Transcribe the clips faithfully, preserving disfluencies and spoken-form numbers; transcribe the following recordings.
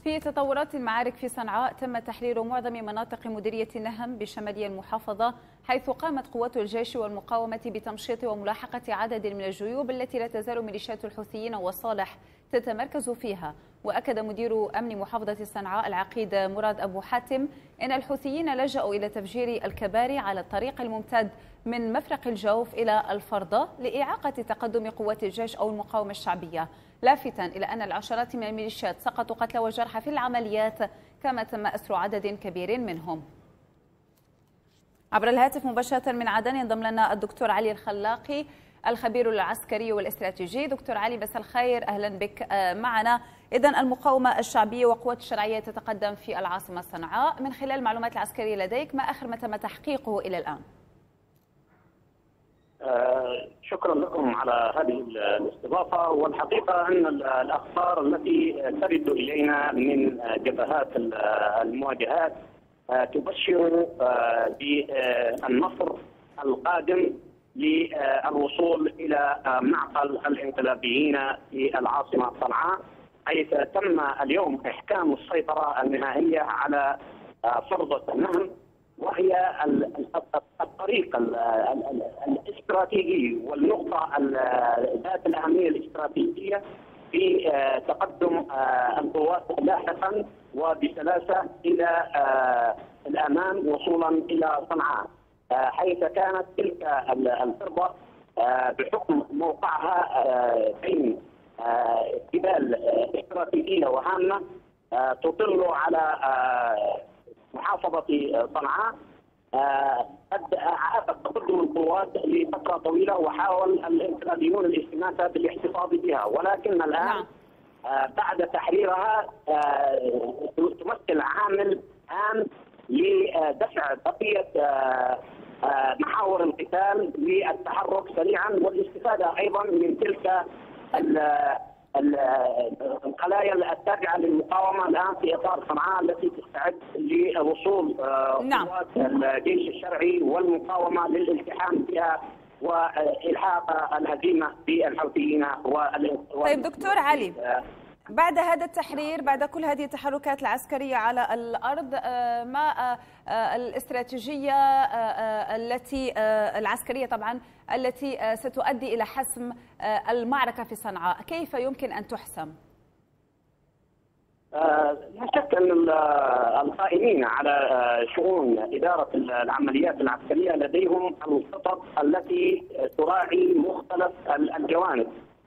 في تطورات المعارك في صنعاء تم تحرير معظم مناطق مديرية نهم بشمالي المحافظة، حيث قامت قوات الجيش والمقاومة بتمشيط وملاحقة عدد من الجيوب التي لا تزال ميليشيات الحوثيين والصالح تتمركز فيها. وأكد مدير أمن محافظة صنعاء العقيد مراد أبو حاتم أن الحوثيين لجأوا إلى تفجير الكباري على الطريق الممتد من مفرق الجوف إلى الفرضة لإعاقة تقدم قوات الجيش أو المقاومة الشعبية، لافتا إلى أن العشرات من الميليشيات سقطوا قتلى وجرحى في العمليات، كما تم أسر عدد كبير منهم. عبر الهاتف مباشرة من عدن ينضم لنا الدكتور علي الخلاقي الخبير العسكري والاستراتيجي. دكتور علي، بس الخير، أهلا بك معنا. إذن المقاومة الشعبية وقوات الشرعية تتقدم في العاصمة صنعاء. من خلال المعلومات العسكرية لديك، ما آخر ما تم تحقيقه إلى الآن؟ آه شكرا لكم على هذه الاستضافة. والحقيقة أن الأخبار التي ترد إلينا من جبهات المواجهات آه تبشر آه بالنصر القادم للوصول إلى معقل الانقلابيين في العاصمة صنعاء، حيث تم اليوم إحكام السيطرة النهائية على فرضة نهم، وهي الطريق الاستراتيجي والنقطة ذات الأهمية الاستراتيجية في تقدم القوات لاحقا وبسلاسة إلى الأمام وصولا إلى صنعاء، حيث كانت تلك الفرضة بحكم موقعها بين جبال استراتيجية وهامة تطل على محافظة صنعاء. قد أعاد تقدم القوات لفترة طويلة وحاول الانقلابيون الاستغاثة بالاحتفاظ بها، ولكن الآن بعد تحريرها تمثل عامل هام لدفع بقية محاور القتال للتحرك سريعا والاستفادة أيضا من تلك الخلايا التابعة للمقاومة الآن في إطار صنعاء التي تستعد لوصول قوات الجيش الشرعي والمقاومة للالتحام بها وإلحاق الهزيمة بالحوثيين. طيب دكتور علي، بعد هذا التحرير، بعد كل هذه التحركات العسكرية على الأرض، ما الاستراتيجية التي العسكرية طبعا التي ستؤدي إلى حسم المعركة في صنعاء، كيف يمكن أن تحسم؟ لا شك أن القائمين على شؤون إدارة العمليات العسكرية لديهم الخطط التي تراعي مختلف الجوانب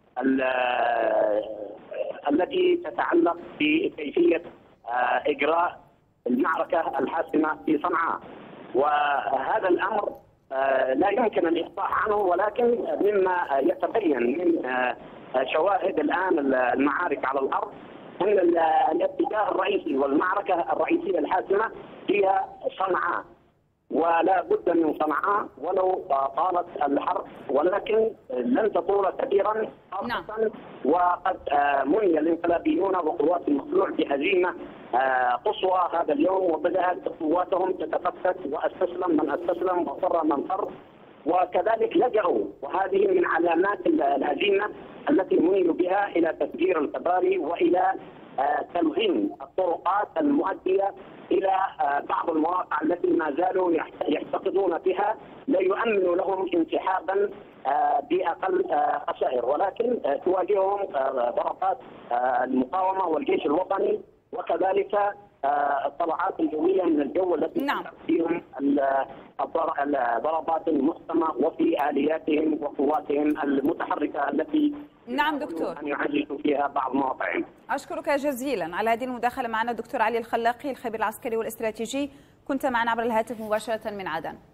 التي تتعلق بكيفية إجراء المعركة الحاسمة في صنعاء، وهذا الأمر لا يمكن الإفصاح عنه، ولكن مما يتبين من شواهد الآن المعارك على الأرض أن الاتجاه الرئيسي والمعركة الرئيسية الحاسمة هي صنعاء، ولا بد من صنعاء ولو طالت الحرب، ولكن لن تطول كثيرا خاصة وقد مني الانقلابيون وقوات المخلوع بهزيمة قصوى هذا اليوم، وبدأت قواتهم تتفتت واستسلم من استسلم وفر من فر، وكذلك لجأوا، وهذه من علامات الهزيمة التي منيوا بها إلى تفجير الكباري وإلى تلغيم الطرقات المؤدية إلى بعض المواقع التي ما زالوا يحتفظون بها، لا يؤمن لهم انسحابا بأقل خسائر، ولكن تواجههم ضربات المقاومة والجيش الوطني، وكذلك الطلعات الجوية من الجو التي نعم. فيهم الضربات المحكمة وفي آلياتهم وقواتهم المتحركة التي نعم دكتور أن يعززوا فيها بعض مواقعهم. أشكرك جزيلا على هذه المداخلة معنا. دكتور علي الخلاقي الخبير العسكري والاستراتيجي، كنت معنا عبر الهاتف مباشرة من عدن.